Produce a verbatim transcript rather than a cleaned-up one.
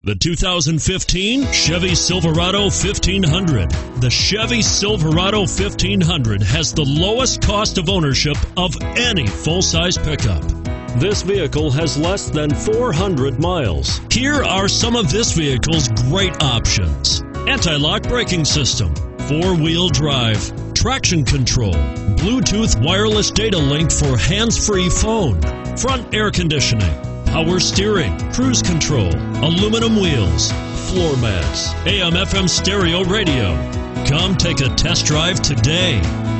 The two thousand fifteen Chevy Silverado fifteen hundred. The Chevy Silverado fifteen hundred has the lowest cost of ownership of any full-size pickup. This vehicle has less than four hundred miles. Here are some of this vehicle's great options: anti-lock braking system, four-wheel drive, traction control, Bluetooth wireless data link for hands-free phone, front air conditioning, power steering, cruise control, aluminum wheels, floor mats, A M F M stereo radio. Come take a test drive today.